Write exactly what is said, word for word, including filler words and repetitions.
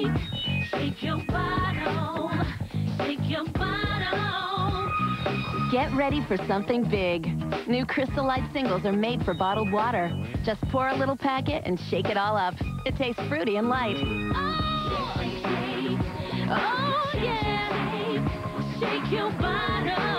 shake, shake your bottom, shake your bottom. Get ready for something big. New Crystal Light singles are made for bottled water. Just pour a little packet and shake it all up. It tastes fruity and light. Oh, shake, shake. Oh, yeah. Shake your bottom.